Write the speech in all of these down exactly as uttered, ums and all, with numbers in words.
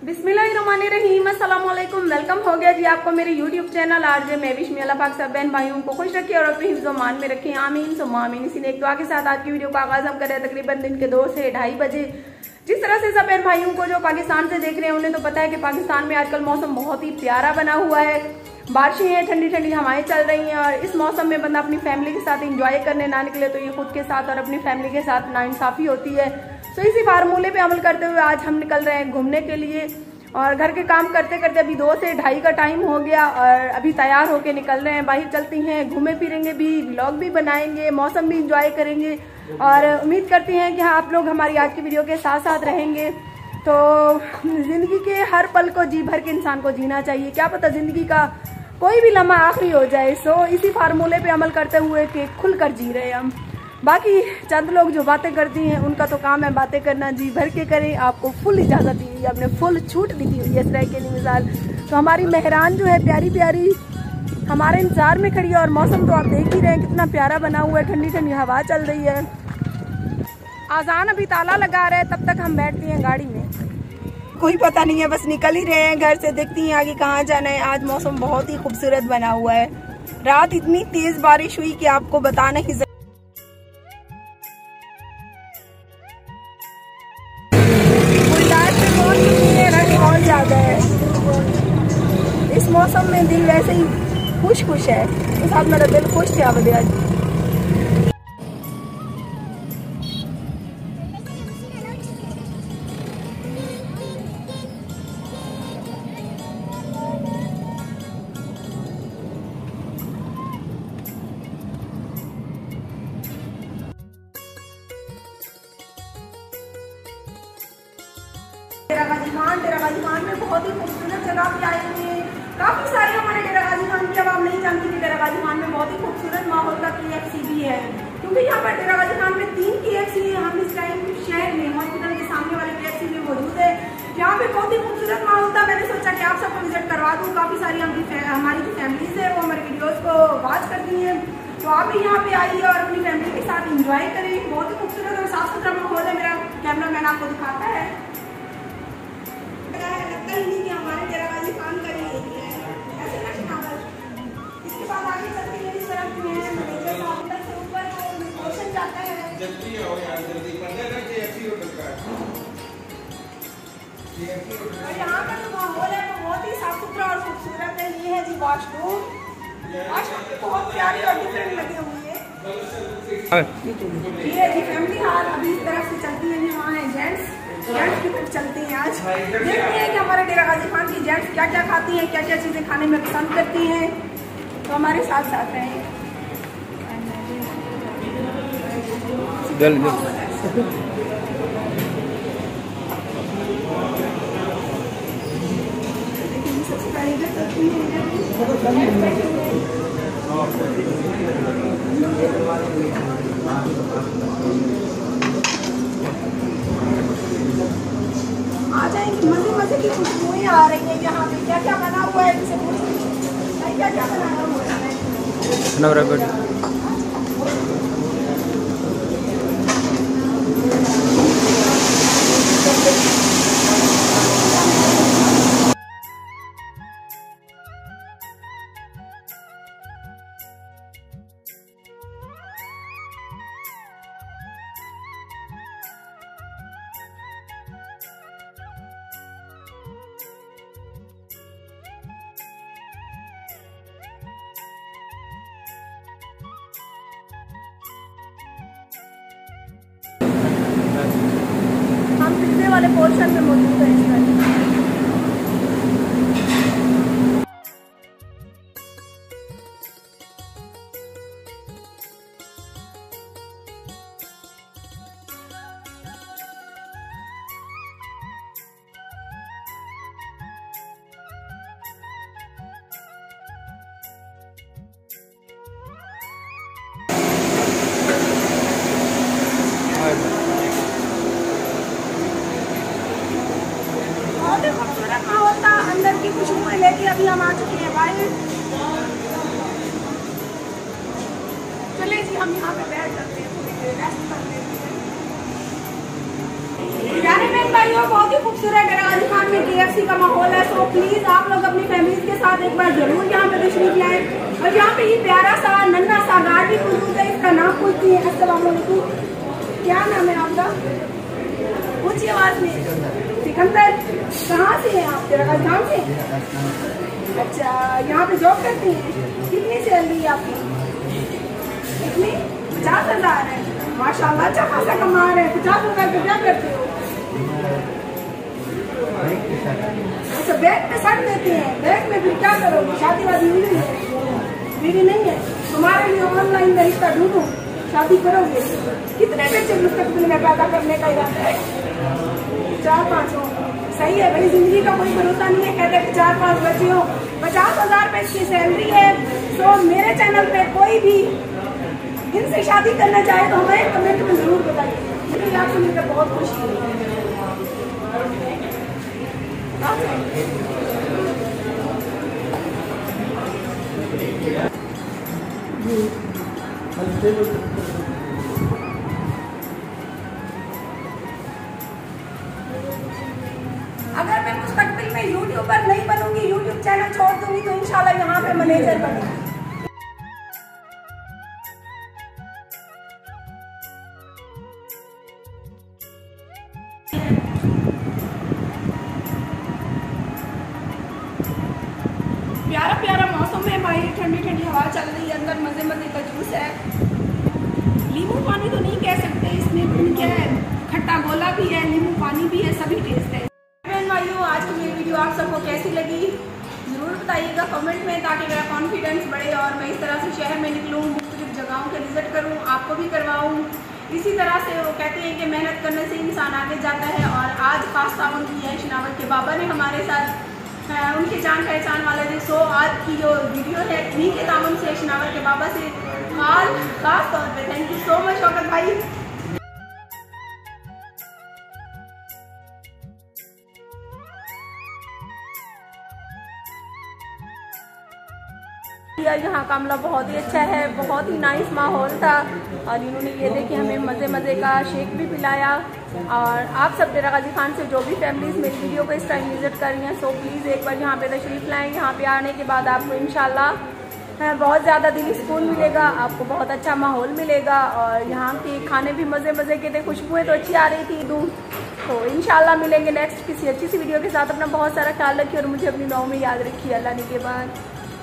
बिस्मिल्लाहिर्रहमानिर्रहीम, अस्सलाम वालेकुम। वेलकम हो गया जी आपको मेरे यूट्यूब चैनल आरजे महविश में। अल्लाह पाक सब बहन भाइयों को खुश रखे और अपने हिफ्ज़ मान में रखे, आमीन सुम्मा आमीन। इसी ने एक दुआ के साथ आज की वीडियो का आगाज हम कर रहे हैं तकरीबन दिन के दो से ढाई बजे। जिस तरह से सब बहन भाइयों को जो पाकिस्तान से देख रहे हैं उन्हें तो पता है कि पाकिस्तान में आजकल मौसम बहुत ही प्यारा बना हुआ है। बारिशें हैं, ठंडी ठंडी हवाएं चल रही हैं और इस मौसम में बंदा अपनी फैमिली के साथ इंजॉय करने ना निकले तो ये खुद के साथ और अपनी फैमिली के साथ नाइंसाफी होती है। तो इसी फार्मूले पे अमल करते हुए आज हम निकल रहे हैं घूमने के लिए और घर के काम करते करते अभी दो से ढाई का टाइम हो गया और अभी तैयार होके निकल रहे हैं। बाहर चलती हैं, घूमे फिरेंगे भी, व्लॉग भी बनाएंगे, मौसम भी इंजॉय करेंगे और उम्मीद करती हैं कि आप लोग हमारी आज की वीडियो के साथ साथ रहेंगे। तो जिंदगी के हर पल को जी भर के इंसान को जीना चाहिए, क्या पता जिंदगी का कोई भी लम्हा आखिरी हो जाए। सो इसी फार्मूले पे अमल करते हुए कि खुलकर जी रहे हैं हम। बाकी चंद लोग जो बातें करती हैं उनका तो काम है बातें करना, जी भर के करें। आपको फुल इजाज़त दी हुई है, आपने फुल छूट भी दी हुई है इस तरह के लिए मिसाल। तो हमारी मेहरान जो है प्यारी प्यारी हमारे इंतजार में खड़ी है और मौसम तो आप देख ही रहे हैं कितना प्यारा बना हुआ है, ठंडी ठंडी हवा चल रही है। आजान अभी ताला लगा रहा है, तब तक हम बैठती हैं गाड़ी में। कोई पता नहीं है, बस निकल ही रहे हैं घर से, देखती हैं आगे कहाँ जाना है। आज मौसम बहुत ही खूबसूरत बना हुआ है। रात इतनी तेज बारिश हुई कि आपको बता नहीं सकती। बहुत ज्यादा है इस मौसम में, दिल वैसे ही खुश खुश है। इस साथ मेरा दिल खुश थे अब आज। डेरा गाजी खान डेरा गाजी खान में बहुत ही खूबसूरत जगह पे आए हुए हैं। काफी सारे हमारे डेरा गाजी खान की आवाम नहीं जानती कि डेरा गाजी खान में बहुत ही खूबसूरत माहौल का के एफ सी भी है, क्योंकि यहाँ पर डेरा गाजी खान में तीन के एफ सी है। हम इस टाइम शहर में हॉस्पिटल के सामने वाले के एफ सी में मौजूद है। यहाँ पे बहुत ही खूबसूरत माहौल था, मैंने सोचा कि आप सबको विजिट करवा दूँ। काफी सारी हमारी जो फैमिलीज है वो हमारे वीडियोज को वॉच करती हैं, तो आप भी यहाँ पे आइए और अपनी फैमिली के साथ इंजॉय करें। बहुत ही खूबसूरत और साफ सुथरा माहौल है। मेरा कैमरा मैन आपको दिखाता है, लगता ही नहीं कि हमारे डेरा गाजी खान का ही एरिया है। ऐसे नक्शा इसके बाद आगे चलते हैं इस तरफ में मैनेजर हॉस्पिटल से ऊपर वो ओशन जाता है। जल्दी आओ यार, जल्दी पंद्रह का केएफसी होटल का केएफसी होटल। और यहाँ का जो माहौल है वो बहुत ही साफ सुथरा और खूबसूरत है। ये है जी वॉशरूम, वॉशरूम भी बहुत प्यारी और डिफरेंट लगे हुए हैं। ये है जी फैमिली हॉल। अभी इस तरफ से चलती है, वहाँ है जेंट्स जेंट्स की तरफ चलते हैं। आज देखते हैं कि हमारे डेरा गाजी खान की जेंट्स क्या क्या खाती हैं, क्या क्या चीजें खाने में पसंद करती हैं। तो हमारे साथ साथ रहें। आ जाएंगे, मजे मजे की खुशबुएं आ रही है। यहाँ पे क्या क्या बना हुआ है, जैसे क्या क्या बनाया हुआ है। हम पिछले वाले पोर्शन में मौजूद है इस टाइम। बहुत ही खूबसूरत माहौल था, अंदर की खुशबुएं लेके अभी हम आ चुके हैं बाहर। चले जी हम यहाँ पे बैठ सकते हैं, रेस्ट करते हैं। प्यारे बहन भाइयों, बहुत ही खूबसूरत डेरा गाजी खान में के एफ प्राइवेसी का माहौल है। सो प्लीज आप लोग अपनी फैमिली के साथ एक बार जरूर यहाँ पे तशरीफ लाएं। और यहाँ पे ये प्यारा सा नन्हा सा गाड़ी मौजूद है, इसका नाम पूछती है। अस्सलाम वालेकुम, क्या नाम है आपका? ऊंची आवाज में। सिकंदर, कहाँ से हैं आप? तेरा गाँव से? अच्छा, यहाँ पे जॉब करती हैं? कितनी सैलरी है आपकी? कितनी? पचास हजार है। माशाल्लाह, अच्छा खासा कमा रहे हैं। पचास हजार पे क्या करते हो? अच्छा, बैग पे सट देते हैं। बैग में फिर क्या करोगे? शादी वादी नहीं है? मेरी नहीं है। तुम्हारे लिए ऑनलाइन रिश्ता ढूंढूं, शादी करोगे? कितने बच्चे मुस्तकबिल में पैदा करने का इरादा है? चार पाँच हो। सही है भाई, जिंदगी का कोई भरोसा नहीं है। कहते हैं चार पाँच बच्चे हो, पचास हजार रुपए इसकी सैलरी है। तो मेरे चैनल पे कोई भी इनसे शादी करना चाहे तो हमें कमेंट में जरूर बताइए। मुझे आपसे मिलकर बहुत खुशी हुई। अगर मैं मुस्तकबिल में यूट्यूबर नहीं बनूंगी, यूट्यूब चैनल छोड़ दूंगी, तो इंशाल्लाह यहाँ पे मैनेजर बनूंगी। प्यारा प्यारा मौसम है भाई, ठंडी ठंडी हवा चल रही है, अंदर मजे मजे का जूस है। नींबू पानी तो नहीं कह सकते, इसमें क्या है, खट्टा गोला भी है, नींबू पानी भी है, सभी टेस्ट है। बहन भाइयों, आज की मेरी वीडियो आप सबको कैसी लगी जरूर बताइएगा कमेंट में, ताकि मेरा कॉन्फिडेंस बढ़े और मैं इस तरह से शहर में निकलूँ, मुख्तलिफ जगहों के विजिट करूँ, आपको भी करवाऊँ। इसी तरह से वो कहते हैं कि मेहनत करने से इंसान आगे जाता है। और आज खास ताउन की है शिनावर के बाबा ने हमारे साथ, उनके जान पहचान वाले थे। सो आज की जो वीडियो है उन्हीं के ताउन से, शिनावर के बाबा से खास खास तौर पे thank you so much Shaukat भाई। यहाँ का अमला बहुत ही अच्छा है, बहुत ही नाइस माहौल था। और इन्होंने ये देखिए हमें मज़े मज़े का शेक भी पिलाया। और आप सब डेरा गाजी खान से जो भी फैमिलीज़ मेरी वीडियो को इस टाइम विजिट कर रही हैं, सो प्लीज़ एक बार यहाँ पे तशरीफ़ लाएँ। यहाँ पे आने के बाद आपको इंशाल्लाह बहुत ज़्यादा दिली सुकून मिलेगा, आपको बहुत अच्छा माहौल मिलेगा। और यहाँ के खाने भी मज़े मज़े के थे, खुशबुएँ तो अच्छी आ रही थी दूर। तो इंशाल्लाह मिलेंगे नेक्स्ट किसी अच्छी सी वीडियो के साथ। अपना बहुत सारा ख्याल रखिए और मुझे अपनी दुआओं में याद रखिए। अल्लाह ने के बाद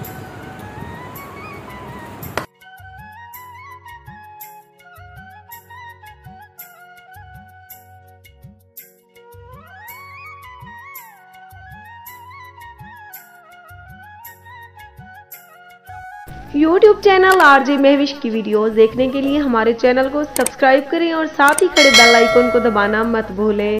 यूट्यूब चैनल आरजे महविश की वीडियोस देखने के लिए हमारे चैनल को सब्सक्राइब करें और साथ ही खड़े बेल आइकन को दबाना मत भूलें।